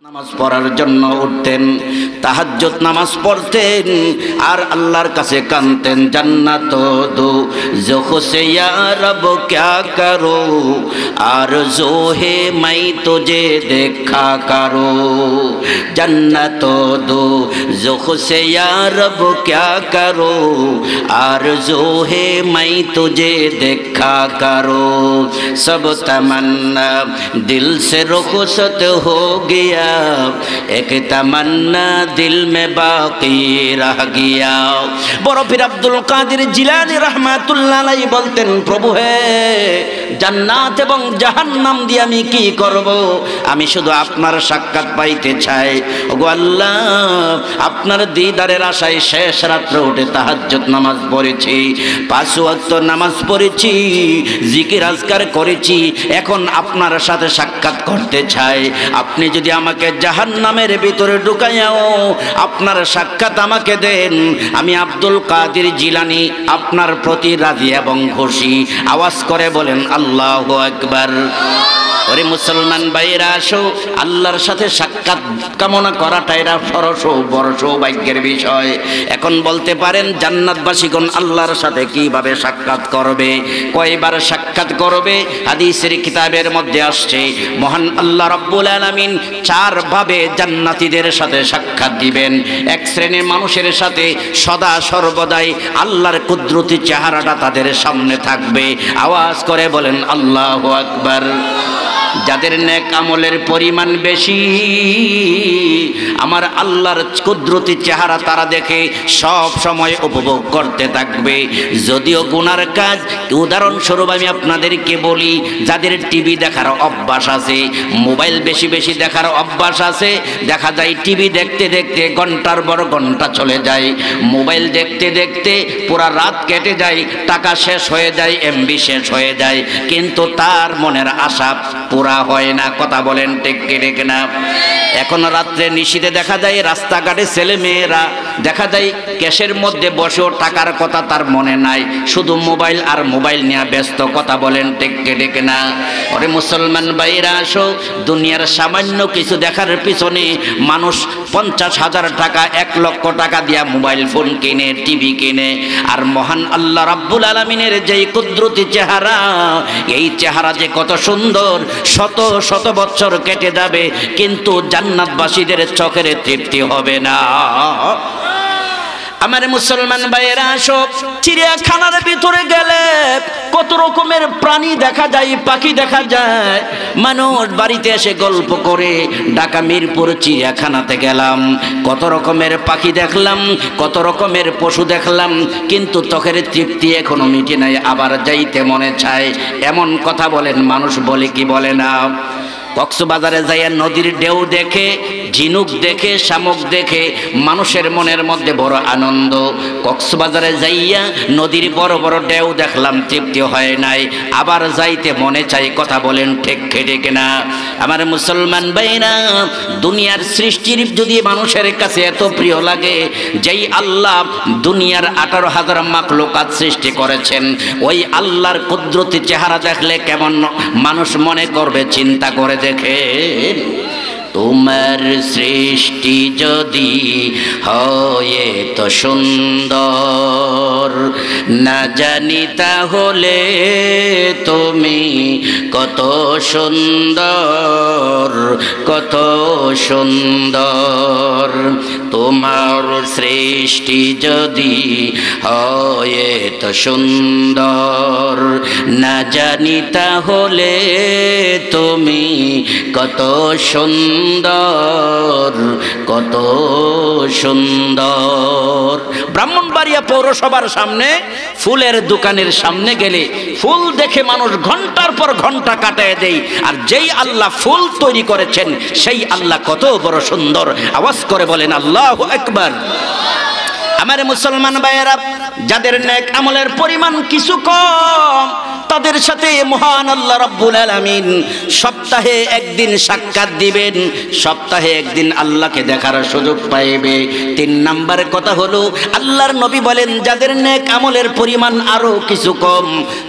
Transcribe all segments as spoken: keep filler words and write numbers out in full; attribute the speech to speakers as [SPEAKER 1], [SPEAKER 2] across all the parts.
[SPEAKER 1] নামাজ পড়ার জন্য উঠতেন, তাহাজ্জুদ নামাজ পড়তেন আর আল্লাহর কাছে কাঁদতেন, জান্নাত দো জোখো সে ইয়া রব ক্যা করো আরজু হে মাই তুঝে দেখা করো, জান্নাত দো জোখো সে ইয়া রব ক্যা করো আরজু হে মাই তুঝে দেখা করো, সব তমন্না দিল সে রুখসত হো গয়া এক তমন্না দিল মে বাকি রহ গয়া। বড় পীর আব্দুল কাদের জিলানী রাহমাতুল্লাহ আলাইহি বলতেন, প্রভু হে জান্নাত এবং জাহান্নাম দিয়ে আমি কি করব, আমি শুধু আপনার সাক্ষাৎ পাইতে চাই। ওগো আল্লাহ, আপনার দিদারের আশায় শেষ রাত্রে উঠে তাহাজ্জুদ নামাজ পড়েছি, পাঁচ ওয়াক্ত নামাজ পড়েছি, জিকির আজকার করেছি, এখন আপনার সাথে সাক্ষাৎ করতে চাই। আপনি যদি আমাকে জাহান্নামের ভিতরে ঢুকাইয়াও আপনার সাক্ষাৎ আমাকে দেন, আমি আব্দুল কাদের জিলানী আপনার প্রতি রাজি এবং খুশি। আওয়াজ করে বলেন আল্লাহু আকবার। ওরে মুসলমান ভাইরা, আসো, আল্লাহর সাথে সাক্ষাৎ কামনা করাটা এরা সরস বড় সৌভাগ্যের বিষয়। এখন বলতে পারেন জান্নাতবাসীগণ আল্লাহর সাথে কিভাবে সাক্ষাৎ করবে, কয়বার সাক্ষাৎ করবে? হাদিসের কিতাবের মধ্যে আসছে, মহান আল্লাহ রাব্বুল আলামিন চার ভাবে জান্নাতীদের সাথে সাক্ষাৎ দিবেন। এক শ্রেণীর মানুষের সাথে সদা সর্বদাই আল্লাহর কুদরতি চেহারাটা তাদের সামনে থাকবে। আওয়াজ করে বলেন আল্লাহু আকবার। যাদের নেক আমলের পরিমাণ বেশি, আমার আল্লাহর কুদরতি চেহারা তারা দেখে সব সময় উপভোগ করতে থাকবে। যদিও গুনার কাজ, উদাহরণস্বরূপ আমি আপনাদেরকে বলি, যাদের টিভি দেখার অভ্যাস আছে, মোবাইল বেশি বেশি দেখার অভ্যাস আছে, দেখা যায় টিভি দেখতে দেখতে ঘন্টার বড় ঘন্টা চলে যায়, মোবাইল দেখতে দেখতে পুরা রাত কেটে যায়, টাকা শেষ হয়ে যায়, এমবি শেষ হয়ে যায়, কিন্তু তার মনের আশা পুরা হয় না। কথা বলেন ঠিক ঠিক না? এখন রাত্রে নিশীথে দেখা যায় রাস্তাঘাটে ছেলে মেয়েরা দেখা যায় ক্যাশের মধ্যে বসেও টাকার কথা তার মনে নাই, শুধু মোবাইল আর মোবাইল নিয়ে ব্যস্ত। কথা বলেন ঠিক ঠিক না? ওরে মুসলমান ভাইরা, আসো, দুনিয়ার সামান্য কিছু দেখার পিছনে মানুষ পঞ্চাশ হাজার টাকা এক লক্ষ টাকা দিয়া মোবাইল ফোন কিনে, টিভি কিনে। আর মহান আল্লাহ রাব্বুল আলামিনের যেই কুদরতি চেহারা, এই চেহারা যে কত সুন্দর, শত শত বছর কেটে যাবে কিন্তু জান্নাতবাসীদের চোখের তৃপ্তি হবে না। আমার মুসলমান ভাইয়েরা, সব চিড়িয়াখানার ভিতরে গেলে কত রকমের প্রাণী দেখা যায়, পাখি দেখা যায়। মানুষ বাড়িতে এসে গল্প করে, ঢাকা মিরপুর চিড়িয়াখানাতে গেলাম, কত রকমের পাখি দেখলাম, কত রকমের পশু দেখলাম, কিন্তু চোখের তৃপ্তি এখনো মিটে নাই, আবার যাইতে মনে চায়। এমন কথা বলেন, মানুষ বলে কি বলে না? কক্সবাজারে যাইয়া নদীর ঢেউ দেখে, ঝিনুক দেখে, শামুক দেখে মানুষের মনের মধ্যে বড় আনন্দ। কক্সবাজারে যাইয়া নদীর বড় বড় ঢেউ দেখলাম, তৃপ্তি হয় নাই, আবার যাইতে মনে চাই। কথা বলেন ঠিক ঠিক না? আমার মুসলমান ভাইরা, দুনিয়ার সৃষ্টির যদি মানুষের কাছে এত প্রিয় লাগে, যেই আল্লাহ দুনিয়ার আঠারো হাজার মাখলুকাত সৃষ্টি করেছেন, ওই আল্লাহর কুদরতি চেহারা দেখলে কেমন মানুষ মনে করবে, চিন্তা করে দেখে। তোমার সৃষ্টি যদি হয় তো সুন্দর, না জানি তাহলে তুমি কত সুন্দর, কত সুন্দর। তোমার সৃষ্টি যদি হয় তো সুন্দর, না জানি তাহলে তুমি কত সুন্দর, কত সুন্দর। ব্রাহ্মণবাড়িয়া পৌরসভার সামনে ফুলের দোকানের সামনে গেলে ফুল দেখে মানুষ ঘন্টার পর ঘন্টা কাটায় দেয়। আর যেই আল্লাহ ফুল তৈরি করেছেন, সেই আল্লাহ কত বড় সুন্দর। আওয়াজ করে বলেন আল্লাহু আকবার। আমার মুসলমান ভাইয়েরা, যাদের নেক আমলের পরিমাণ কিছু কম, তাদের সাথে মহান আল্লাহ রাব্বুল আলামিন সপ্তাহে একদিন সাক্ষাৎ দিবেন, সপ্তাহে একদিন আল্লাহকে দেখার সুযোগ পাইবে। তিন নাম্বার কথা হলো, আল্লাহর নবী বলেন, যাদের নেক আমলের পরিমাণ আরো কিছু কম,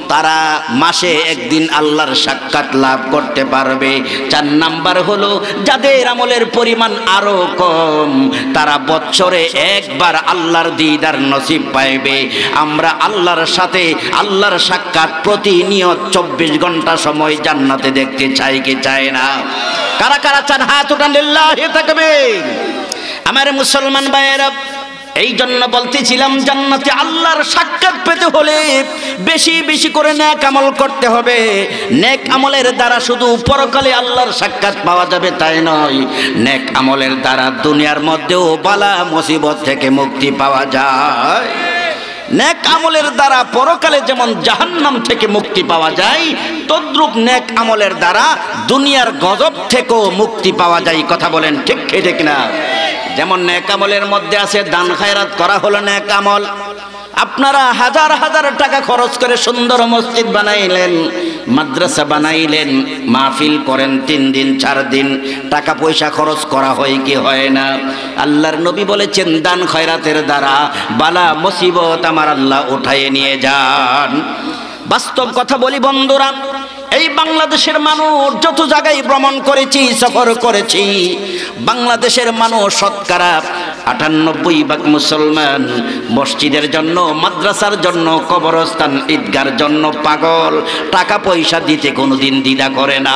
[SPEAKER 1] তারা মাসে একদিন আল্লাহর সাক্ষাৎ লাভ করতে পারবে। চার নাম্বার হলো যাদের আমলের পরিমাণ আরো কম, তারা বছরে একবার আল্লাহর দিদার নসিব পাইবে। আমরা আল্লাহর সাথে আল্লাহর সাক্ষাৎ প্রতিনিয়ত চব্বিশ ঘন্টা সময় জান্নাতে দেখতে চাই কি চাই না? কারা কারা চান হাত উঠান, লিল্লাহি তাকবীর। আমার মুসলমান ভাইয়েরা, এই জন্য বলতেছিলাম জান্নাতে আল্লাহর সাক্ষাৎ পেতে হলে বেশি বেশি করে নেক আমল করতে হবে। নেক আমলের দ্বারা শুধু পরকালে আল্লাহর সাক্ষাৎ পাওয়া যাবে তাই নয়, নেক আমলের দ্বারা দুনিয়ার মধ্যেও বালা মুসিবত থেকে মুক্তি পাওয়া যায়। নেক আমলের দ্বারা পরকালে যেমন জাহান্নাম থেকে মুক্তি পাওয়া যায়, তদ্রূপ নেক আমলের দ্বারা দুনিয়ার গজব থেকেও মুক্তি পাওয়া যায়। কথা বলেন ঠিক ঠিক না? যেমন নেক আমলের মধ্যে আছে দান খায়রাত করা, হলো নেক আমল। আপনারা হাজার হাজার টাকা খরচ করে সুন্দর মসজিদ বানাইলেন, মাদ্রাসা বানাইলেন, মাহফিল করেন তিন দিন চার দিন, টাকা পয়সা খরচ করা হয় কি হয় না? আল্লাহর নবী বলেছেন দান খয়রাতের দ্বারা বালা মুসিবত আমার আল্লাহ উঠায়ে নিয়ে যান। বাস্তব কথা বলি বন্ধুরা, এই বাংলাদেশের মানুষ যত জায়গায় ভ্রমণ করেছি, সফর করেছি, বাংলাদেশের মানুষ শতকরা আটানব্বই ভাগ মুসলমান মসজিদের জন্য, মাদ্রাসার জন্য, কবরস্থান, ঈদগার জন্য পাগল। টাকা পয়সা দিতে কোনোদিন দ্বিধা করে না।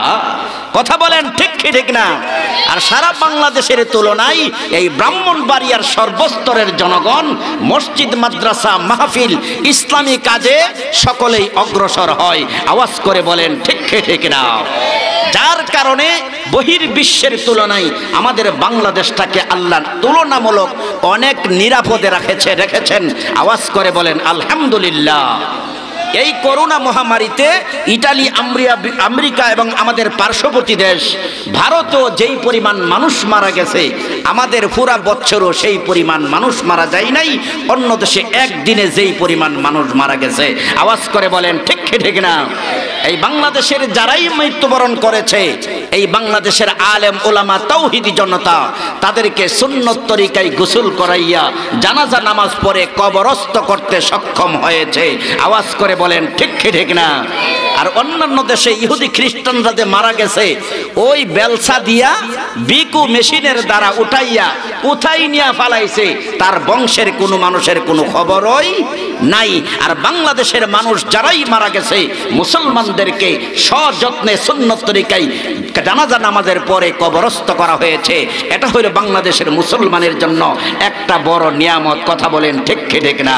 [SPEAKER 1] কথা বলেন ঠিক ঠিক না? আর সারা বাংলাদেশের তুলনায় এই ব্রাহ্মণবাড়িয়ার সর্বস্তরের জনগণ মসজিদ, মাদ্রাসা, মাহফিল, ইসলামী কাজে সকলেই অগ্রসর হয়। আওয়াজ করে বলেন ঠিক ঠিক না? যার কারণে বহির্বিশ্বের তুলনায় আমাদের বাংলাদেশটাকে আল্লাহ তুলনামূলক অনেক নিরাপদে রেখেছে রেখেছেন আওয়াজ করে বলেন আলহামদুলিল্লাহ। এই করোনা মহামারীতে ইটালি, আমেরিকা এবং আমাদের পার্শ্ববর্তী দেশ ভারতও যেই পরিমাণ মানুষ মারা গেছে, আমাদের পুরা বছরও সেই পরিমাণ মানুষ মারা যায় নাই। অন্য দেশে একদিনে যেই পরিমাণ মানুষ মারা গেছে, আওয়াজ করে বলেন ঠিক ঠিক না? এই বাংলাদেশের যারাই মৃত্যুবরণ করেছে, এই বাংলাদেশের আলেম ওলামা তাওহীদি জনতা তাদেরকে সুন্নত তরিকায় গোসল করাইয়া জানাজা নামাজ পড়ে কবরস্থ করতে সক্ষম হয়েছে। আওয়াজ করে বলেন ঠিক ঠিক না? আর অন্যান্য দেশে ইহুদি খ্রিস্টানরা যে মারা গেছে, ওই বেলসা দিয়া বিকু মেশিনের দ্বারা উঠাইয়া উঠাই নিয়ে ফালাইছে, তার বংশের কোনো মানুষের কোনো খবরই নাই। আর বাংলাদেশের মানুষ যারাই মারা গেছে, মুসলমানদেরকে সযত্নে সুন্নত তরিকায় জানাজা নামাজের পরে কবরস্থ করা হয়েছে। এটা হলো বাংলাদেশের মুসলমানের জন্য একটা বড় নিয়ামত। কথা বলেন ঠিক ঠিক না?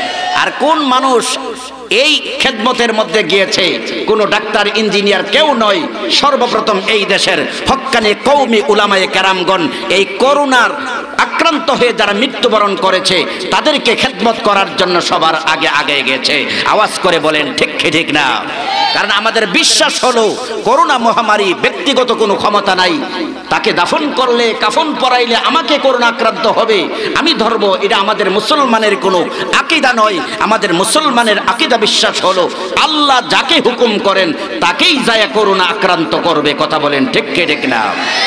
[SPEAKER 1] আর কোন মানুষ এই খেদমতের মধ্যে গিয়েছে? কোন ডাক্তার, ইঞ্জিনিয়ার কেউ নয়। সর্বপ্রথম এই দেশের হক্কানি কওমি উলামায়ে কেরামগণ এই করোনার আক্রান্ত হয়ে যারা মৃত্যুবরণ করেছে তাদেরকে খেদমত করার জন্য সবার আগে আগে গেছে। আওয়াজ করে বলেন ঠিক ঠিক না? কারণ আমাদের বিশ্বাস হলো করোনা মহামারী ব্যক্তিগত কোনো ক্ষমতা নাই। তাকে দাফন করলে, কাফন পরাইলে আমাকে করোনা আক্রান্ত হবে, আমি ধরব, এটা আমাদের মুসলমানের কোনো আকীদা নয়। আমাদের মুসলমানের আকীদা বিশ্বাস হলো আল্লাহ যাকে হুকুম করেন তাকেই যায় করোনা আক্রান্ত করবে। কথা বলেন ঠিক ঠিক না?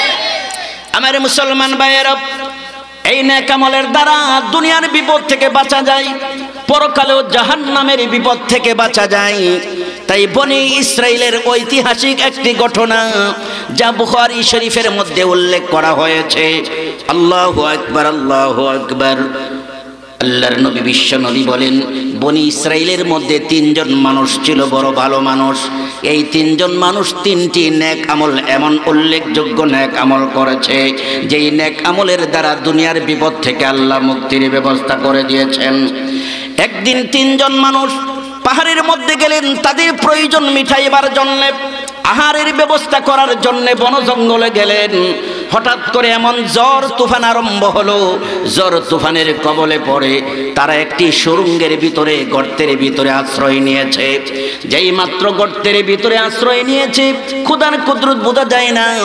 [SPEAKER 1] আমার মুসলমান ভাইয়েরা, এই নেক আমলের দ্বারা দুনিয়ার বিপদ থেকে বাঁচা যায়, পরকালেও জাহান্নামের বিপদ থেকে বাঁচা যায়। তাই বনি ইসরাইলের ঐতিহাসিক একটি ঘটনা যা বুখারী শরীফের মধ্যে উল্লেখ করা হয়েছে। আল্লাহু আকবার, আল্লাহু আকবার। আল্লাহর নবী বিশ্ব নবী বলেন, বনি ইসরাইলের মধ্যে তিনজন মানুষ ছিল বড় ভালো মানুষ। এই তিনজন মানুষ তিনটি নেক আমল, এমন উল্লেখযোগ্য নেক আমল করেছে যেই নেক আমলের দ্বারা দুনিয়ার বিপদ থেকে আল্লাহ মুক্তির ব্যবস্থা করে দিয়েছেন। একদিন তিনজন মানুষ পাহাড়ের মধ্যে গেলেন তাদের প্রয়োজন মিটাইবার জন্য, আহারের ব্যবস্থা করার জন্য বন জঙ্গলে গেলেন। হঠাৎ করে এমন ঝড় তুফান আরম্ভ হলো, ঝড় তুফানের কবলে পড়ে তারা একটি সুড়ঙ্গের ভিতরে, গর্তের ভিতরে আশ্রয় নিয়েছে। যেই মাত্র গর্তের ভিতরে আশ্রয় নিয়েছে, ক্ষুধার কুদরত বোঝা যায় না,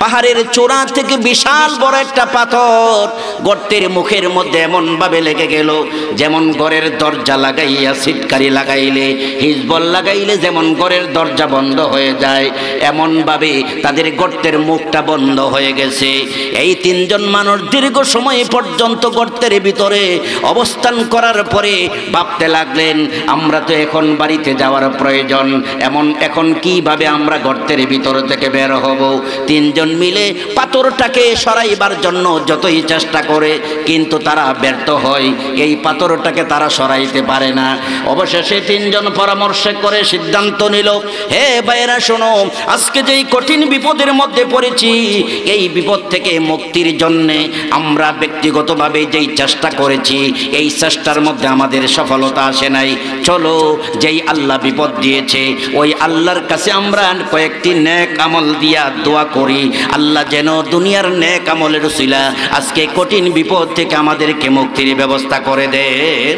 [SPEAKER 1] পাহাড়ের চূড়া থেকে বিশাল বড় একটা পাথর গর্তের মুখের মধ্যে এমন ভাবে লেগে গেল, যেমন ঘরের দরজা লাগাইয়া সিটকারি লাগাইলে, হিজবল লাগাইলে যেমন ঘরের দরজা বন্ধ হয়ে যায়, এমন ভাবে তাদের গর্তের মুখটা বন্ধ হয়ে গেছে। এই তিনজন মানুষ দীর্ঘ সময় পর্যন্ত গর্তের ভিতরে অবস্থান করার পরে ভাবতে লাগলেন, আমরা তো এখন বাড়িতে যাওয়ার প্রয়োজন, এমন এখন কিভাবে আমরা গর্তের ভিতর থেকে বের হব। তিনজন মিলে পাথরটাকে সরাইবার জন্য যতই চেষ্টা করে কিন্তু তারা ব্যর্থ হয়, এই পাথরটাকে তারা সরাইতে পারে না। অবশেষে তিনজন পরামর্শ করে সিদ্ধান্ত নিল, হে ভাইয়েরা শোনো, আজকে যেই কঠিন বিপদের মধ্যে পড়েছি, এই বিপদ থেকে মুক্তির জন্যে আমরা ব্যক্তিগতভাবে যেই চেষ্টা করেছি, এই চেষ্টার মধ্যে আমাদের সফলতা আসে নাই। চলো যেই আল্লাহ বিপদ দিয়েছে ওই আল্লাহর কাছে আমরা কয়েকটি নেক আমল দিয়া দোয়া করি, আল্লাহ যেন দুনিয়ার নেক আমলের উসিলা আজকে কঠিন বিপদ থেকে আমাদেরকে মুক্তির ব্যবস্থা করে দেন।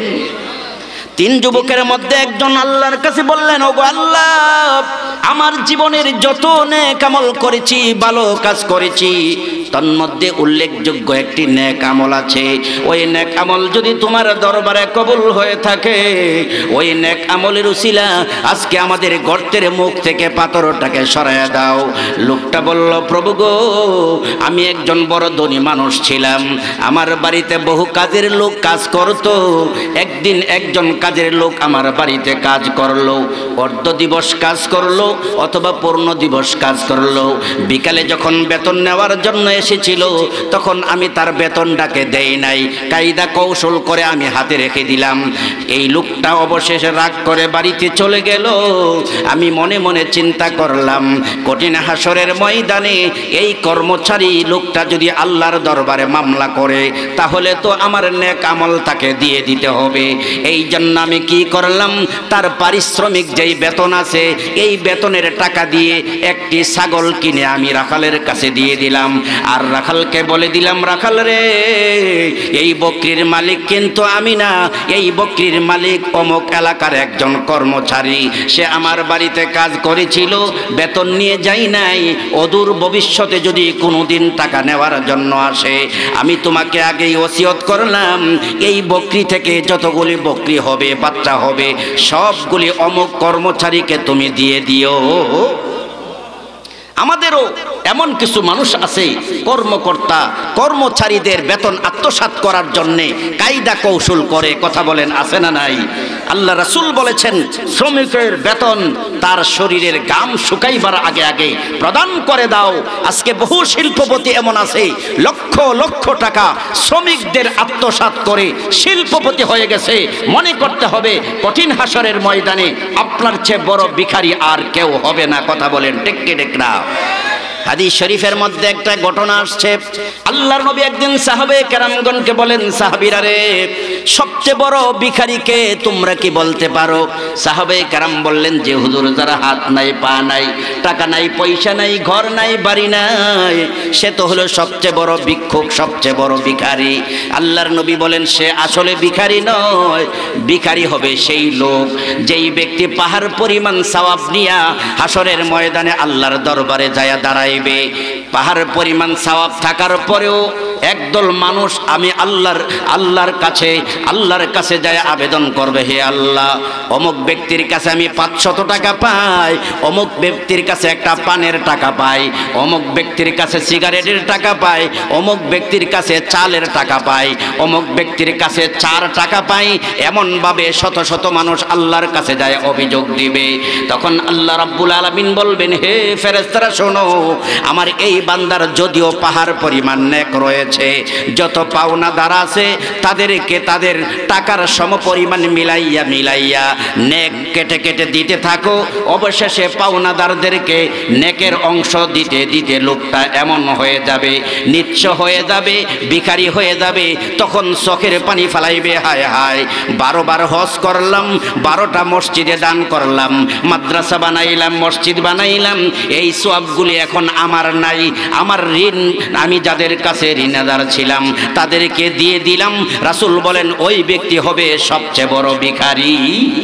[SPEAKER 1] তিন যুবকের মধ্যে একজন আল্লাহর কাছে বললেন, ওগো আল্লাহ, আমার জীবনের যত নেক আমল করেছি, ভালো কাজ করেছি, তন্মধ্যে উল্লেখযোগ্য একটি নেক আমল আছে। ওই নেক আমল যদি তোমার দরবারে কবুল হয়ে থাকে, ওই নেক আমলের উসিলা আজকে আমাদের গর্তের মুখ থেকে পাথরটাকে সরাইয়া দাও। লোকটা বলল, প্রভু গো, আমি একজন বড় ধনী মানুষ ছিলাম, আমার বাড়িতে বহু কাজের লোক কাজ করত। একদিন একজন কাজের লোক আমার বাড়িতে কাজ করলো, অর্ধ দিবস কাজ করলো অথবা পূর্ণ দিবস কাজ করলো। বিকালে যখন বেতন নেওয়ার জন্য এসেছিল তখন আমি তার বেতনটাকে দেই নাই, কায়দা কৌশল করে আমি হাতে রেখে দিলাম। এই লোকটা অবশেষে রাগ করে বাড়িতে চলে গেল। আমি মনে মনে চিন্তা করলাম, কঠিন হাসরের ময়দানে এই কর্মচারী লোকটা যদি আল্লাহর দরবারে মামলা করে তাহলে তো আমার নেক আমল তাকে দিয়ে দিতে হবে। এই জন্য আমি কি করলাম, তার পারিশ্রমিক যেই বেতন আছে এই বেতনের টাকা দিয়ে একটি ছাগল কিনে আমি রাখালের কাছে দিয়ে দিলাম। আর রাখালকে বলে দিলাম, রাখাল রে, এই বকরির মালিক কিন্তু আমি না, এই বকরির মালিক অমুক এলাকার একজন কর্মচারী, সে আমার বাড়িতে কাজ করেছিল, বেতন নিয়ে যাই নাই। অদূর ভবিষ্যতে যদি কোনোদিন টাকা নেওয়ার জন্য আসে, আমি তোমাকে আগেই ওসিয়ত করলাম, এই বকরি থেকে যতগুলি বকরি হবে, বাচ্চা হবে, সবগুলি অমুক কর্মচারীকে তুমি দিয়ে দিও। আমাদেরও এমন কিছু মানুষ আছে, কর্মকর্তা কর্মচারীদের বেতন আত্মসাৎ করার জন্যে কায়দা কৌশল করে, কথা বলেন আছে না নাই? আল্লাহ রাসূল বলেছেন, শ্রমিকের বেতন তার শরীরের ঘাম শুকাইবার আগে আগে প্রদান করে দাও। আজকে বহু শিল্পপতি এমন আছে, লক্ষ লক্ষ টাকা শ্রমিকদের আত্মসাৎ করে শিল্পপতি হয়ে গেছে। মনে করতে হবে কঠিন হাসরের ময়দানে আপনার চেয়ে বড় ভিখারি আর কেউ হবে না, কথা বলেন ঠিক কি ঠিক না? হাদিস শরীফের মধ্যে একটা ঘটনা আসছে, আল্লাহর নবী একদিন সাহাবে কেরামগণকে বলেন, সাহাবীরা রে, সবচেয়ে বড় ভিখারিকে তোমরা কি বলতে পারো? সাহাবে কেরাম বললেন যে হুজুর, যারা হাত নাই, পা নাই, টাকা নাই, পয়সা নাই, ঘর নাই, বাড়ি নাই, সে তো হলো সবচেয়ে বড় ভিক্ষুক, সবচেয়ে বড় ভিখারি। আল্লাহর নবী বলেন, সে আসলে ভিখারি নয়, ভিখারি হবে সেই লোক যেই ব্যক্তি পাহাড় পরিমাণ সওয়াব নিয়া হাসরের ময়দানে আল্লাহর দরবারে যায় দাঁড়ায়। পাহাড় পরিমাণ সওয়াব থাকার পরেও একদল মানুষ আমি আল্লাহর আল্লাহর কাছে আল্লাহর কাছে যায় আবেদন করবে, হে আল্লাহ, অমুক ব্যক্তির কাছে আমি পাঁচশত টাকা পাই, অমুক ব্যক্তির কাছে একটা পানের টাকা পাই, অমুক ব্যক্তির কাছে সিগারেটের টাকা পাই, অমুক ব্যক্তির কাছে চালের টাকা পাই, অমুক ব্যক্তির কাছে চার টাকা পাই। এমনভাবে শত শত মানুষ আল্লাহর কাছে যায় অভিযোগ দিবে। তখন আল্লাহ রাব্বুল আলামিন বলবেন, হে ফেরেশতারা শোনো, আমার এই বান্দার যদিও পাহাড় পরিমাণ নেক রয়েছে, যত পাওনাদার আছে তাদেরকে তাদের টাকার সমপরিমাণ মিলাইয়া মিলাইয়া নেক কেটে কেটে দিতে থাকো। অবশেষে পাওনাদারদেরকে নেকের অংশ দিতে দিতে লোকটা এমন হয়ে যাবে, নিঃস্ব হয়ে যাবে, ভিখারি হয়ে যাবে। তখন চোখের পানি ফালাইবে, হায় হায়, বারো বার হজ করলাম, বারোটা মসজিদে দান করলাম, মাদ্রাসা বানাইলাম, মসজিদ বানাইলাম, এই সওয়াবগুলি এখন আমার নাই, আমার ঋণ আমি যাদের কাছে ঋণদার ছিলাম তাদেরকে দিয়ে দিলাম। রাসূল বলেন, ওই ব্যক্তি হবে সবচেয়ে বড় ভিখারি।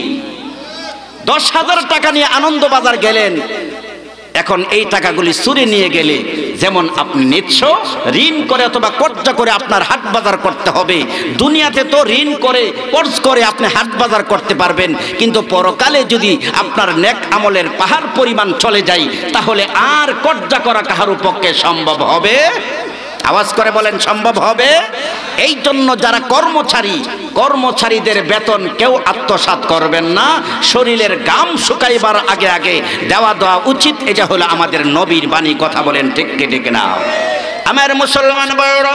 [SPEAKER 1] দশ হাজার টাকা নিয়ে আনন্দবাজার গেলেন, এখন এই টাকাগুলি চুরি নিয়ে গেলে যেমন আপনি নিচ্ছ ঋণ করে অথবা কর্জা করে আপনার হাট বাজার করতে হবে। দুনিয়াতে তো ঋণ করে কর্জ করে আপনি হাট বাজার করতে পারবেন, কিন্তু পরকালে যদি আপনার নেক আমলের পাহাড় পরিমাণ চলে যায় তাহলে আর কর্জা করা কাহার পক্ষে সম্ভব হবে? আওয়াজ করে বলেন, সম্ভব হবে? এই জন্য যারা কর্মচারী, কর্মচারীদের বেতন কেউ আত্মসাৎ করবেন না, শরীরের গাম শুকাইবার আগে আগে দেওয়া দেওয়া উচিত। এটা হলো আমাদের নবীর বাণী। কথা বলেন ঠিক কি ঠিক না? আমার মুসলমান ভাইরা,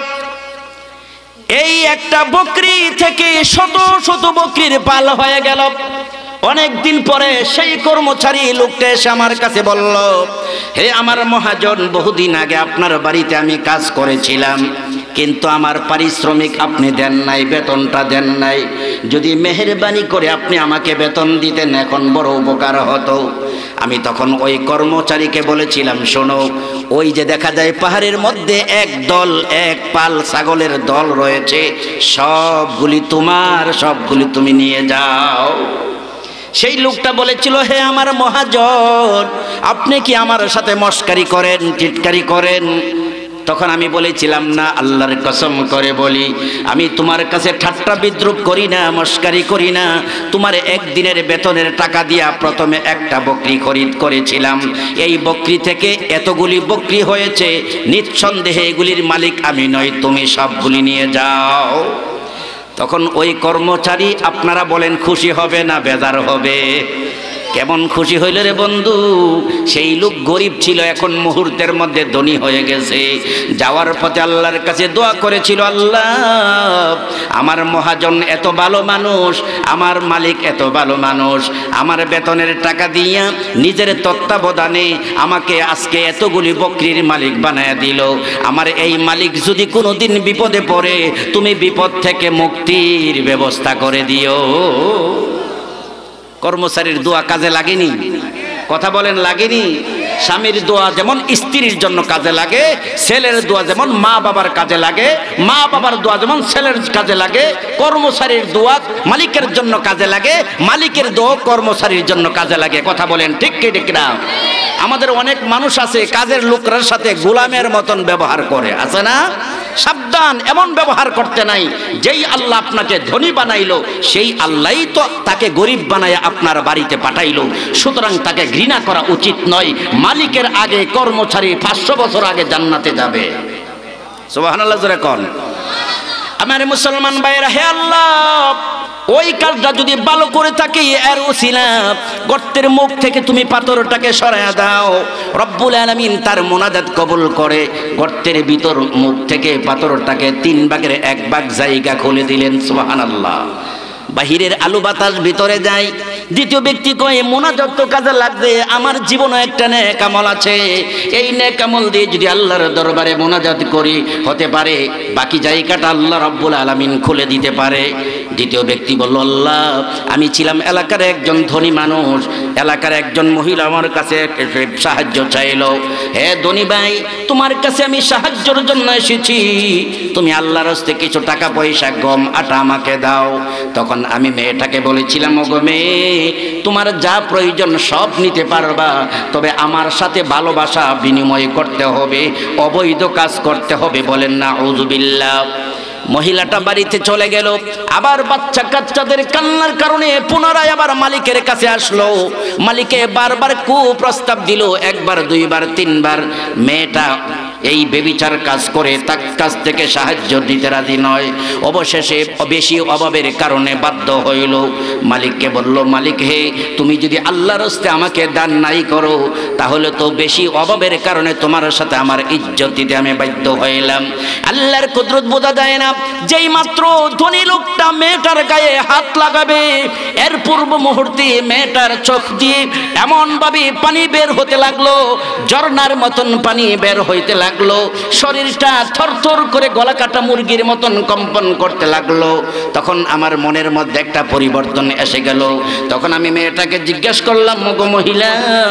[SPEAKER 1] এই একটা বকরি থেকে শত শত বকরির পাল হয়ে গেল। অনেক দিন পরে সেই কর্মচারী লোকটা এসে আমার কাছে বলল, হে আমার মহাজন, বহুদিন আগে আপনার বাড়িতে আমি কাজ করেছিলাম, কিন্তু আমার পারিশ্রমিক আপনি দেন নাই, বেতনটা দেন নাই। যদি মেহেরবানি করে আপনি আমাকে বেতন দিতেন এখন বড় উপকার হতো। আমি তখন ওই কর্মচারীকে বলেছিলাম, শোনো, ওই যে দেখা যায় পাহাড়ের মধ্যে এক দল, এক পাল ছাগলের দল রয়েছে, সবগুলি তোমার, সবগুলি তুমি নিয়ে যাও। সেই লোকটা বলেছিল, হে আমার মহাজন, আপনি কি আমার সাথে মস্কারি করেন, টিটকারি করেন? তখন আমি বলেছিলাম, না, আল্লাহর কসম করে বলি, আমি তোমার কাছে ঠাট্টা বিদ্রুপ করি না, মস্কারি করি না। তোমার একদিনের বেতনের টাকা দিয়া প্রথমে একটা বকরি খরিদ করেছিলাম, এই বকরি থেকে এতগুলি বকরি হয়েছে, নিঃসন্দেহে এগুলির মালিক আমি নই, তুমি সবগুলি নিয়ে যাও। তখন ওই কর্মচারী, আপনারা বলেন খুশি হবে না বেজার হবে? কেমন খুশি হইল রে বন্ধু! সেই লোক গরিব ছিল, এখন মুহূর্তের মধ্যে ধনী হয়ে গেছে। যাওয়ার পথে আল্লাহর কাছে দোয়া করেছিল, আল্লাহ, আমার মহাজন এত ভালো মানুষ, আমার মালিক এত ভালো মানুষ, আমার বেতনের টাকা দিয়া নিজের তত্ত্বাবধানে আমাকে আজকে এতগুলি বকরির মালিক বানায়া দিল। আমার এই মালিক যদি কোনোদিন বিপদে পড়ে, তুমি বিপদ থেকে মুক্তির ব্যবস্থা করে দিও। কর্মচারীর দোয়া কাজে লাগেনি? কথা বলেন, লাগেনি? স্বামীর দোয়া যেমন স্ত্রীর জন্য কাজে লাগে, ছেলের দোয়া যেমন মা বাবার কাজে লাগে, মা বাবার দোয়া যেমন ছেলের কাজে লাগে, কর্মচারীর দোয়া মালিকের জন্য কাজে লাগে, মালিকের দোয়া কর্মচারীর জন্য কাজে লাগে। কথা বলেন ঠিক কি ঠিক না? আমাদের অনেক মানুষ আছে কাজের লোকদের সাথে গোলামের মতন ব্যবহার করে, আছে না? সাবধান, এমন ব্যবহার করতে নাই। যেই আল্লাহ আপনাকে ধনী বানাইলো, সেই আল্লাহই তো তাকে গরিব বানায় আপনার বাড়িতে পাঠাইলো। সুতরাং তাকে ঘৃণা করা উচিত নয়। মালিকের আগে কর্মচারী পাঁচশো বছর আগে জান্নাতে যাবে। সুবহানাল্লাহ জোরে কোন। আমার মুসলমান ভাইরা, হে আল্লাহ, ওই কাজটা যদি ভালো করে থাকি, এর উসিলা গর্তের মুখ থেকে তুমি পাথরটাকে সরায়া দাও। রব্বুল আলামিন তার মোনাজাত কবুল করে গর্তের ভিতর মুখ থেকে পাথরটাকে তিন ভাগের এক ভাগ জায়গা খুলে দিলেন। সুবহানাল্লাহ। বাহিরের আলু বাতাস ভিতরে যায়। দ্বিতীয় ব্যক্তি কয়ে, মোনাজাত তো কাজে লাগবে, আমার জীবনে একটা নেক আমল আছে, এই নেক আমল দিয়ে যদি আল্লাহর দরবারে মোনাজাত করি, হতে পারে বাকি জায়গাটা আল্লাহ রাব্বুল আলামিন খুলে দিতে পারে। দ্বিতীয় ব্যক্তি বলল, আল্লাহ, আমি ছিলাম এলাকার একজন ধনী মানুষ, এলাকার একজন মহিলা আমার কাছে সাহায্য চাইলো। হে ধনী ভাই, তোমার কাছে আমি সাহায্যের জন্য এসেছি, তুমি আল্লাহর হস্তে কিছু টাকা পয়সা, গম আটা আমাকে দাও। তখন আমি মেয়েটাকে বলেছিলাম, ওগো মেয়ে, তোমার যা প্রয়োজন সব নিতে পারবা, তবে আমার সাথে ভালোবাসা বিনিময় করতে হবে, অবৈধ কাজ করতে হবে। বলেন না আউযুবিল্লাহ। মহিলাটা বাড়িতে চলে গেল। আবার বাচ্চা কাচ্চাদের কান্নার কারণে পুনরায় আবার মালিকের কাছে আসলো। মালিকে বারবার কুপ্রস্তাব দিল, একবার দুইবার তিনবার। মেয়েটা এই বেবিচার কাজ করে তার কাছ থেকে সাহায্য দিতে রাজি নয়। অবশেষে বেশি অভাবের কারণে বাধ্য হইল। মালিককে বলল, মালিক হে, তুমি যদি আল্লাহর হস্তে আমাকে দান নাই করো, তাহলে তো বেশি অভাবের কারণে তোমার সাথে আমার ইজ্জত দিতে আমি বাধ্য হইলাম। আল্লাহর কুদরত বোঝা যায় না। যেই মাত্র ধনী লোকটা মেয়েটার গায়ে হাত লাগাবে, এর পূর্ব মুহূর্তে মেয়েটার চোখ দিয়ে এমন ভাবে পানি বের হতে লাগলো, ঝর্ণার মতন পানি বের হইতে লাগলো, শরীরটা থরথর করে গলা কাটা মুরগির মতন কম্পন করতে লাগলো। তখন আমার মনের মধ্যে একটা পরিবর্তন এসে গেল। তখন আমি মেয়েটাকে জিজ্ঞেস করলাম, গো মহিলা,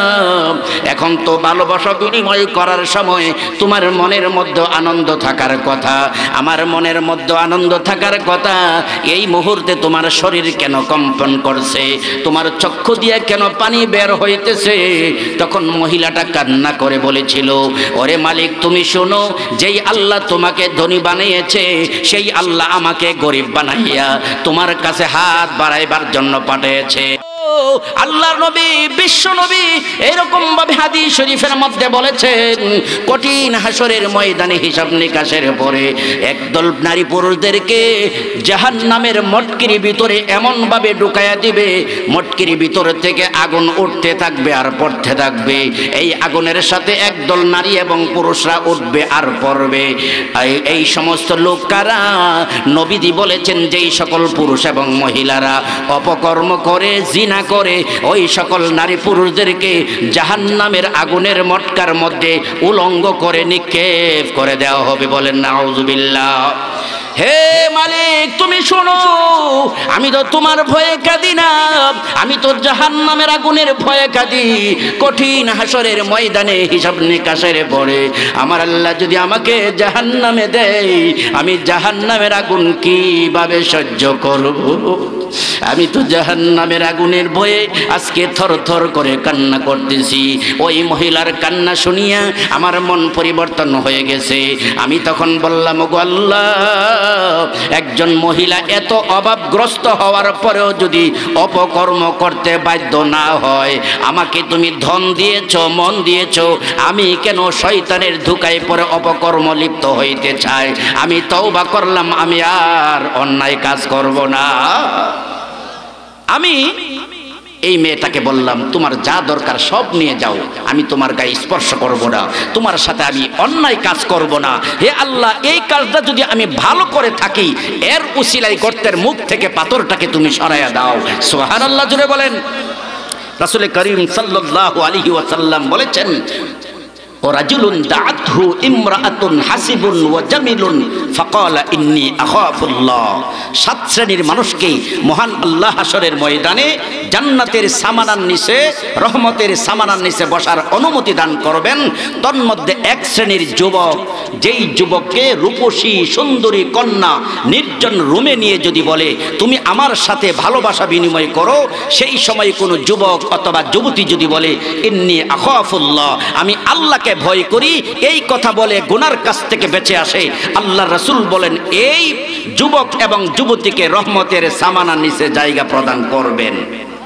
[SPEAKER 1] এখন তো ভালোবাসা বিনিময় করার সময়, তোমার মনের মধ্যে আনন্দ থাকার কথা, আমার মনের মধ্যে আনন্দ থাকার কথা, এই মুহূর্তে তোমার শরীর কেন কম্পন করছে, তোমার চক্ষু দিয়ে কেন পানি বের হইতেছে? তখন মহিলাটা কান্না করে বলেছিল, ওরে মালিক তুমি শোনো, যেই আল্লাহ তোমাকে ধনী বানিয়েছে সেই আল্লাহ আমাকে গরিব বানাইয়া তোমার কাছে হাত বাড়াইবার জন্য পাঠিয়েছে। আল্লাহর নবী বিশ্ব নবী এরকম ভাবে হাদিস শরীফের মধ্যে বলেছেন, কঠিন হাসরের ময়দানে হিসাব নিকাশের পরে একদল নারী পুরুষদেরকে জাহান্নামের মটকির ভিতরে এমন ভাবে ঢুকাইয়া দিবে, মটকির ভিতর থেকে আগুন উঠতে থাকবে আর পড়তে থাকবে। এই আগুনের সাথে একদল নারী এবং পুরুষরা উঠবে আর পড়বে। এই সমস্ত লোক কারা? নবীজি বলেছেন, যেই সকল পুরুষ এবং মহিলারা অপকর্ম করে, জিনা করে, ওই সকল নারী পুরুষদেরকে জাহান্নামের আগুনের মটকার মধ্যে উলঙ্গ করে নিক্ষেপ করে দেওয়া হবে। বলেন নাউজুবিল্লাহ। হে মালিক তুমি শোনো, আমি তো তোমার ভয়ে কাঁদি না, আমি তো জাহান্নামের আগুনের ভয়ে কাঁদি। কঠিন হাসরের ময়দানে হিসাব নিকাশের পরে আমার আল্লাহ যদি আমাকে জাহান্নামে দেয়, আমি জাহান্নামের আগুন কিভাবে সহ্য করব? আমি তো জাহান্নামের আগুনের ভয়ে আজকে থরথর করে কান্না করতেছি। ওই মহিলার কান্না শুনিয়া আমার মন পরিবর্তন হয়ে গেছে। আমি তখন বললাম, ওগো আল্লাহ, একজন মহিলা এত অভাবগ্রস্ত হওয়ার পরেও যদি অপকর্ম করতে বাধ্য না হয়, আমাকে তুমি ধন দিয়েছ, মন দিয়েছ, আমি কেন শয়তানের ধোঁকায় পড়ে অপকর্ম লিপ্ত হইতে চাই? আমি তওবা করলাম, আমি আর অন্যায় কাজ করব না। আমি এই মেয়েটাকে বললাম, তোমার যা দরকার সব নিয়ে যাও, আমি তোমার গায়ে স্পর্শ করব না, তোমার সাথে আমি অন্যায় কাজ করব না। হে আল্লাহ, এই কাজটা যদি আমি ভালো করে থাকি, এর উসিলাই গর্তের মুখ থেকে পাথরটাকে তুমি সরাইয়া দাও। সুবহানাল্লাহ জুড়ে বলেন। রাসূল করিম সাল্লাল্লাহু আলাইহি ওয়াসাল্লাম বলেছেন, রাজুলুন দাআতহু ইমরাআতুন হাসিবুন ওয়া জামিলুন ফাকালা ইন্নী আখাফুল্লাহ। সাত শ্রেণীর মানুষকে মহান আল্লাহ হাসরের ময়দানে জান্নাতের সামানার নিচে, রহমতের সামানার নিচে বসার অনুমতি দান করবেন। তন্মধ্যে এক শ্রেণীর যুবক, যেই যুবককে রূপসী সুন্দরী কন্যা নির্জন রুমে নিয়ে যদি বলে তুমি আমার সাথে ভালোবাসা বিনিময় করো, সেই সময় কোনো যুবক অথবা যুবতী যদি বলে ইন্নী আখাফুল্লাহ, আমি আল্লাহকে ভয় করি, এই কথা বলে গুনার কাছ থেকে বেঁচে আসে, আল্লাহ রাসূল বলেন এই যুবক এবং যুবতীকে রহমতের সামানার নিচে জায়গা প্রদান করবেন।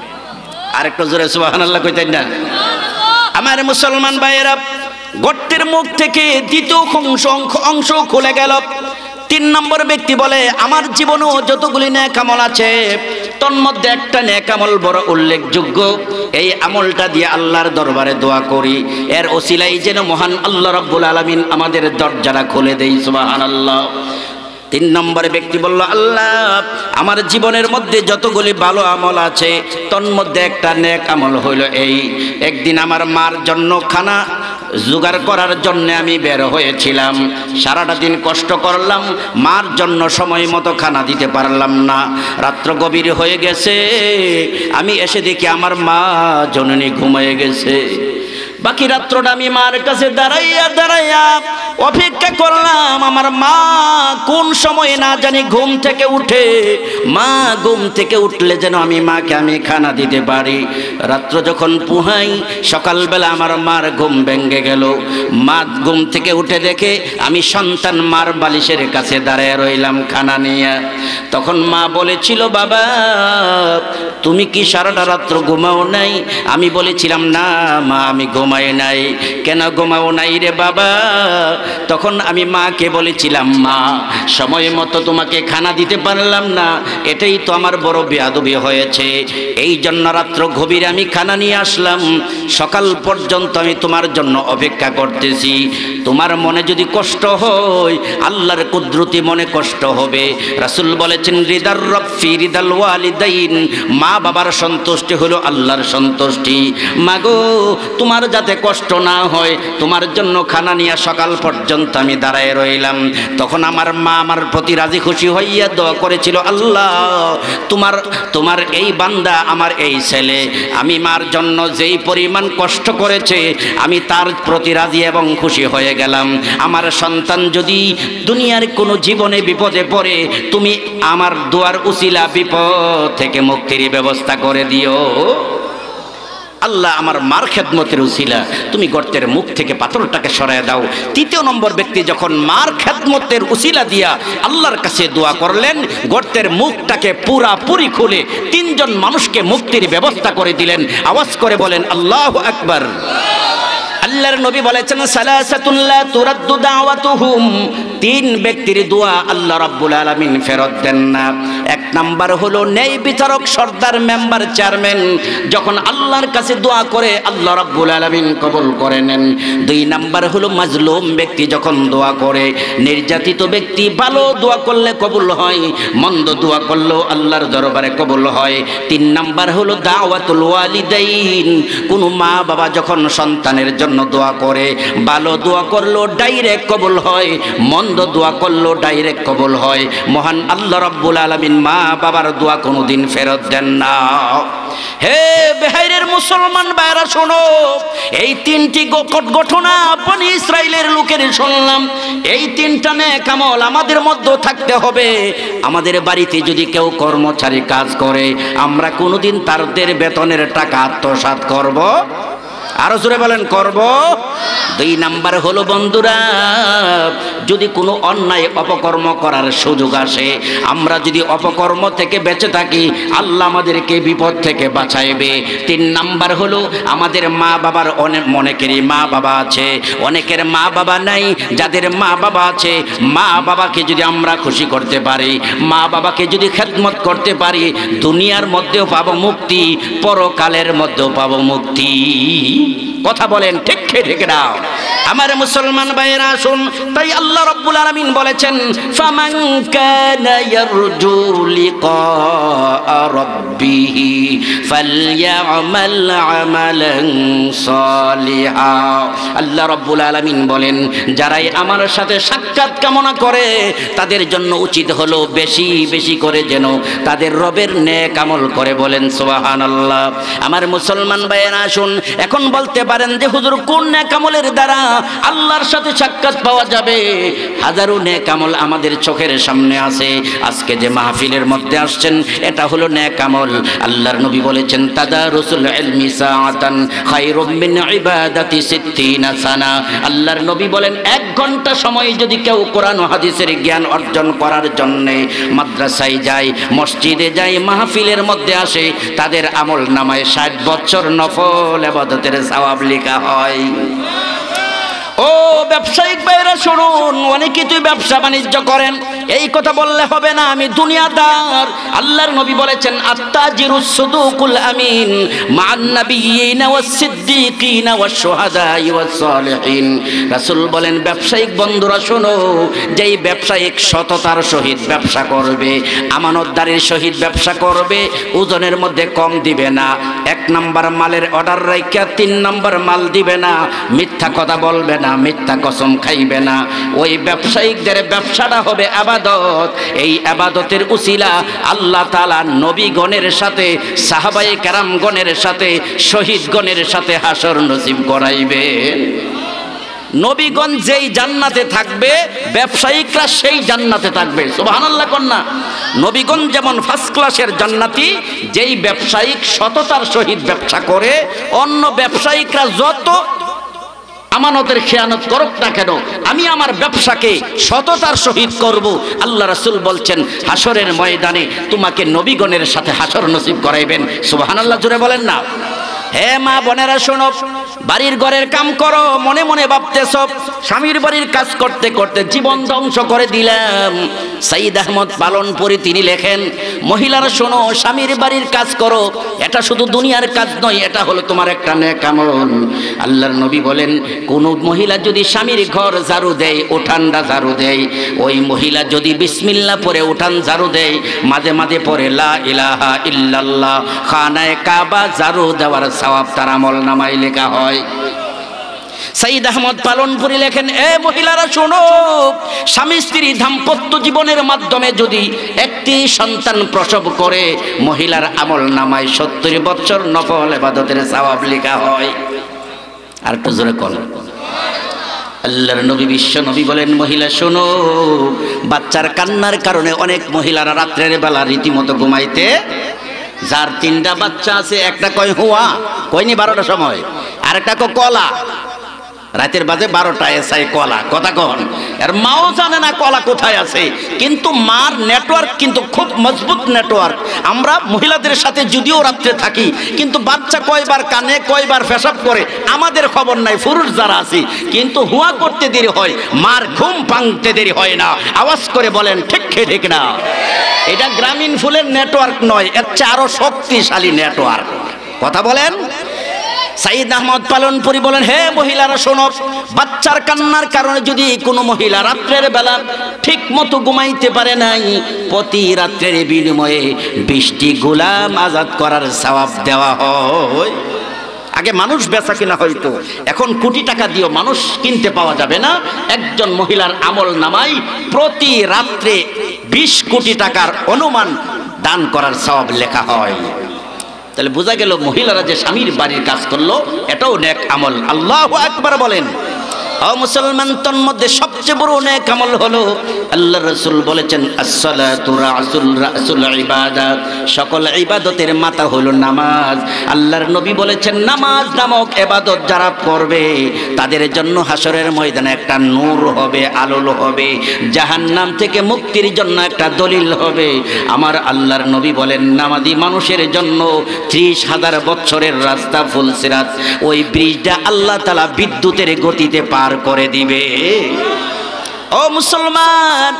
[SPEAKER 1] আরেকটু জোরে সুবহানাল্লাহ কইতেন না? আমার মুসলমান ভাইয়েরা, গর্তের মুখ থেকে দ্বিতীয় অংশ অংশ খুলে গেল। তিন নম্বর ব্যক্তি বলে, আমার জীবনেও যতগুলি নেক আমল আছে, তন্মধ্যে একটা নেক আমল বড় উল্লেখযোগ্য, এই আমলটা দিয়ে আল্লাহর দরবারে দোয়া করি, এর ওসিলাই যেন মহান আল্লাহ রাব্বুল আলামিন আমাদের দরজাটা খুলে দেয়। সুবহানাল্লাহ। তিন নম্বর ব্যক্তি বলল, আল্লাহ, আমার জীবনের মধ্যে যতগুলি ভালো আমল আছে, তন্মধ্যে একটা নেক আমল হইল এই, একদিন আমার মার জন্য খানা জোগাড় করার জন্য আমি বের হয়েছিলাম, সারাটা দিন কষ্ট করলাম, মার জন্য সময় মতো খানা দিতে পারলাম না, রাত্র গভীর হয়ে গেছে, আমি এসে দেখি আমার মা জননী ঘুমিয়ে গেছে। বাকি রাত্রটা আমি মার কাছে দাঁড়াইয়া দাঁড়াইয়া অপেক্ষা করলাম, আমার মা কোন সময় না জানি ঘুম থেকে উঠে, মা ঘুম থেকে উঠলে যেন আমি মাকে আমি খানা দিতে পারি। রাত্র যখন পুহাই, সকালবেলা আমার মার ঘুম ভেঙে গেল, মা ঘুম থেকে উঠে দেখে আমি সন্তান মার বালিশের কাছে দাঁড়ায় রইলাম খানা নিয়ে। তখন মা বলেছিল, বাবা তুমি কি সারাটা রাত্র ঘুমাও নাই? আমি বলেছিলাম, না মা আমি ঘুমাই নাই। কেন ঘুমাও নাই রে বাবা? তখন আমি মাকে বলেছিলাম, মা সময় মতো তোমাকে খানা দিতে পারলাম না, এটাই তো আমার বড় বেয়াদবি হয়েছে, এই জন্য রাত্র গভীরে আমি খানা নিয়ে আসলাম, সকাল পর্যন্ত আমি তোমার জন্য অপেক্ষা করতেছি। তোমার মনে যদি কষ্ট হয়, আল্লাহর কুদরতি মনে কষ্ট হবে। রাসূল বলেছেন, রিদার রব ফি রিদাল ওয়ালিদাইন, মা বাবার সন্তুষ্টি হলো আল্লাহর সন্তুষ্টি। মাগো তোমার যাতে কষ্ট না হয় তোমার জন্য খানা নিয়ে সকাল পর্যন্ত আমি দাঁড়ায় রইলাম। তখন আমার মা আমার প্রতি রাজি খুশি হইয়া দোয়া করেছিল, আল্লাহ তোমার তোমার এই বান্দা আমার এই ছেলে আমি মার জন্য যেই পরিমাণ কষ্ট করেছে আমি তার প্রতি রাজি এবং খুশি হয়ে গেলাম। আমার সন্তান যদি দুনিয়ার কোনো জীবনে বিপদে পড়ে তুমি আমার দোয়ার উসিলা বিপদ থেকে মুক্তির ব্যবস্থা করে দিও। আল্লাহ আমার মার খেদমতের উসিলা তুমি গর্তের মুখ থেকে পাথরটাকে সরায় দাও। তৃতীয় নম্বর ব্যক্তি যখন মার খেদমতের উসিলা দিয়া আল্লাহর কাছে দোয়া করলেন, গর্তের মুখটাকে পুরাপুরি খুলে তিনজন মানুষকে মুক্তির ব্যবস্থা করে দিলেন। আওয়াজ করে বলেন আল্লাহু আকবার। আল্লাহর নবী বলেছেন সালাসাতুন লা তুরাদ্দু দাওয়াতুহুম, তিন ব্যক্তির দোয়া আল্লাহ রাব্বুল আলামিন ফেরত দেন না। এক নাম্বার হলো ন্যায় বিচারক সর্দার মেম্বার চেয়ারম্যান যখন আল্লাহর কাছে দোয়া করে আল্লাহ রাব্বুল আলামিন কবুল করে নেন। দুই নাম্বার হলো মাজলুম ব্যক্তি যখন দোয়া করে, নির্যাতিত ব্যক্তি ভালো দোয়া করলে কবুল হয়, মন্দ দোয়া করলেও আল্লাহর দরবারে কবুল হয়। তিন নাম্বার হলো দাওয়াতুল ওয়ালিদাইন, কোন মা বাবা যখন সন্তানের জন্য দোয়া করে, ভালো দোয়া করলো ডাইরেক্ট কবুল হয়, মন্দ দোয়া করলো ডাইরেক্ট কবুল হয়। মহান আল্লাহ রাব্বুল আলামিন মা বাবার দোয়া কোনোদিন ফেরত দেন না। হে বেহাইরের মুসলমান ভাইরা শোনো, এই তিনটি ঘটনা বনি ইসরাইলের লোকের শুনলাম। এই তিনটা নেক আমল আমাদের মধ্যে থাকতে হবে। আমাদের বাড়িতে যদি কেউ কর্মচারী কাজ করে আমরা কোনোদিন তাদের বেতনের টাকা আত্মসাৎ করব? আরো জোরে বলেন করব। দুই নাম্বার হলো বন্ধুরা, যদি কোনো অন্যায় অপকর্ম করার সুযোগ আসে, আমরা যদি অপকর্ম থেকে বেঁচে থাকি আল্লাহ আমাদেরকে বিপদ থেকে বাঁচাইবে। তিন নাম্বার হলো আমাদের মা বাবার অনেক অনেকেরই মা বাবা আছে, অনেকের মা বাবা নাই। যাদের মা বাবা আছে মা বাবাকে যদি আমরা খুশি করতে পারি, মা বাবাকে যদি খেদমত করতে পারি, দুনিয়ার মধ্যেও পাবো মুক্তি, পরকালের মধ্যেও পাবো মুক্তি। কথা বলেন ঠিক ঠিক নাও আমার মুসলমান ভাইয়েরা আসুন। তাই আল্লাহ রাব্বুল আলামিন বলেছেন ফামান কানা ইয়ারজু লিকা রাব্বিহি ফালইআমাল আমালান সালিহা। আল্লাহ রাব্বুল আলামিন বলেন যারাই আমার সাথে সাক্ষাৎ কামনা করে তাদের জন্য উচিত হলো বেশি বেশি করে যেন তাদের রবের নেক আমল করে। বলেন সুবহানাল্লাহ। আমার মুসলমান ভাইয়েরা আসুন, এখন বলতে পারেন যে হুজুর কোন নেক আমলের দ্বারা আল্লাহর সাথে সাক্ষাৎ পাওয়া যাবে? হাজারো নেক আমল আমাদের চোখের সামনে আছে। আজকে যে মাহফিলের মধ্যে আসছেন এটা হলো নেক আমল। আল্লাহর নবী বলেছেন তাদারুসুল ইলমি সাআতান খায়রুম মিন ইবাদাতি সিত্তিনা সানা। আল্লাহর নবী বলেন এক ঘন্টা সময় যদি কেউ কোরআন ও হাদিসের জ্ঞান অর্জন করার জন্য মাদ্রাসায় যায়, মসজিদে যায়, মাহফিলের মধ্যে আসে, তাদের আমল নামায় ষাট বছর নফল ইবাদতের সওয়াব লেখা হয়। ও ব্যবসায়িক ভাইরা শুনুন, অনেকে তুই ব্যবসা বাণিজ্য করেন, এই কথা বললে হবে না আমি দুনিয়াদার। আল্লাহর নবী বলেছেন আত্তাজিরুস সুদুকুল আমিন মান নাবিয়িনা ওয়াস সিদ্দিকিনা ওয়াস শুহাদাই ওয়াস সালিহিন। রাসূল বলেন ব্যবসায়িক বন্ধুরা শোনো, যেই ব্যবসায়িক সততার সহিত ব্যবসা করবে, আমানতদারির সহিত ব্যবসা করবে, ওজনের মধ্যে কম দিবে না, এক নাম্বার মালের অর্ডার রাইখা তিন নাম্বার মাল দিবে না, মিথ্যা কথা বলবে না, মিথ্যা কসম খাইবে না, ওই ব্যবসায়িকদের ব্যবসাটা হবে আবাদত। এই আবাদতের উসিলা আল্লাহ তাআলা নবীগণের সাথে, সাহাবায়ে কেরামগণের সাথে, শহীদগণের সাথে হাসর নসিব করাইবেন। নবীগণ যেই জান্নাতে থাকবে ব্যবসায়িকরা সেই জান্নাতে থাকবে। সুবহানাল্লাহ কন্যা। নবীগণ যেমন ফার্স্ট ক্লাসের জান্নাতি, যেই ব্যবসায়িক সততার সহিত ব্যবসা করে, অন্য ব্যবসায়িকরা যত আমানতের খেয়ানত করুক না কেন, আমি আমার ব্যবসাকে সততার সহিত করব। আল্লাহ রাসূল বলছেন হাসরের ময়দানে তোমাকে নবীগণের সাথে হাসর নসিব করাইবেন। সুবহানাল্লাহ জোরে বলেন না। হে মা বোনেরা শোনো, বাড়ির ঘরের কাম করো, মনে মনে ভাবতেছ স্বামীর বাড়ির কাজ করতে করতে জীবন ধ্বংস করে দিলাম। সাইদ আহমদ পালনপুরি তিনি লেখেন, মহিলারা শোনো, স্বামীর বাড়ির কাজ করো, এটা শুধু দুনিয়ার কাজ নয়, এটা হলো তোমার একটা নেক আমল। আল্লাহর নবী বলেন কোন মহিলা যদি স্বামীর ঘর ঝাড়ু দেয়, উঠানটা ঝাড়ু দেয়, ওই মহিলা যদি বিসমিল্লাহ পরে উঠান ঝাড়ু দেয়, মাঝে মাঝে পরে লা ইলাহা ইল্লাল্লাহ, খানায়ে কাবা ঝাড়ু দেওয়ার সওয়াব তার আমল নামায় লেখা হয়। সাইদ আহমদ পালনপুরি লেখেন, এ মহিলারা শোনো, স্বামী স্ত্রী দাম্পত্য জীবনের মাধ্যমে যদি একটি সন্তান প্রসব করে, মহিলার আমল নামায় সত্তর বছর নফল ইবাদতের সওয়াব লেখা হয়। আর একটু জোরে কর। আল্লাহর নবী বিশ্ব নবী বলেন, মহিলা শোনো, বাচ্চার কান্নার কারণে অনেক মহিলারা রাত্রের বেলা রীতিমতো ঘুমাইতে, যার তিনটা বাচ্চা আছে, একটা কয় হুয়া, কয়নি বারোটার সময়, আর একটা কয় কলা, রাতের বাজে বারোটায় এসাই কলা, কথা কন। আর মাও জানে না কলা কোথায় আছে, কিন্তু মার নেটওয়ার্ক কিন্তু খুব মজবুত নেটওয়ার্ক। আমরা মহিলাদের সাথে যদিও রাত্রে থাকি, কিন্তু বাচ্চা কয়বার কানে, কয়বার পেশাব করে আমাদের খবর নাই, পুরুষ যারা আছি। কিন্তু হুয়া করতে দেরি হয়, মার ঘুম ভাঙতে দেরি হয় না। আওয়াজ করে বলেন ঠিক ঠিক না? এটা গ্রামীণ ফুলের নেটওয়ার্ক নয়, এর চেয়ে আরো শক্তিশালী নেটওয়ার্ক, কথা বলেন। সাইদ আহমদ পালনপুরি বলেন, হে মহিলারা শোনো, বাচ্চার কান্নার কারণে যদি কোনো মহিলা রাত্রের বেলা ঠিক মতো ঘুমাইতে পারে নাই, প্রতি রাত্রের বিনিময়ে বিশটি গোলাম আজাদ করার সওয়াব দেওয়া হয়। আগে মানুষ বেচা কিনা হয়তো, এখন কোটি টাকা দিয়েও মানুষ কিনতে পাওয়া যাবে না। একজন মহিলার আমল নামাই প্রতি রাত্রে বিশ কোটি টাকার অনুমান দান করার সওয়াব লেখা হয়। তাহলে বোঝা গেল মহিলারা যে স্বামীর বাড়ির কাজ করলো এটাও নেক আমল। আল্লাহু আকবার বলেন। ও মুসলমান, তোর মধ্যে সবচেয়ে বড় নেক আমল হলো, আল্লাহ রাসূল বলেছেন, আসসালাতু রাসুল রাসুল ইবাদাত, সকল ইবাদতের মাথা হলো নামাজ। আল্লাহর নবী বলেছেন, নামাজ নামক ইবাদত যারা করবে তাদের জন্য হাসরের ময়দানে একটা নূর হবে, আলো হবে, জাহান্নাম থেকে মুক্তির জন্য একটা দলিল হবে। আমার আল্লাহর নবী বলেন, নামাজি মানুষের জন্য ত্রিশ হাজার বছরের রাস্তা ফুলসিরাত, ওই ব্রিজটা আল্লাহ তাআলা বিদ্যুতের গতিতে পার করে দিবে। ও মুসলমান,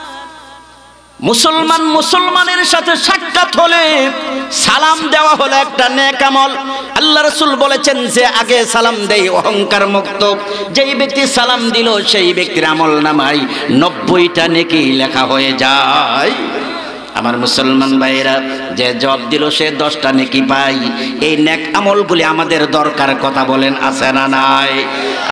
[SPEAKER 1] মুসলমান মুসলমানের সাথে সাক্ষাৎ হলে সালাম দেওয়া হলো একটা নেক আমল। আল্লাহ রাসূল বলেছেন, যে আগে সালাম দেয় অহংকার মুক্ত, যেই ব্যক্তি সালাম দিল সেই ব্যক্তির আমল নামায় নব্বইটা নেকি লেখা হয়ে যায়। আমার মুসলমান ভাইরা, যে জব দিল সে দশটা নেকি পায়। এই নেক আমলগুলি আমাদের দরকার, কথা বলেন আছে না নাই?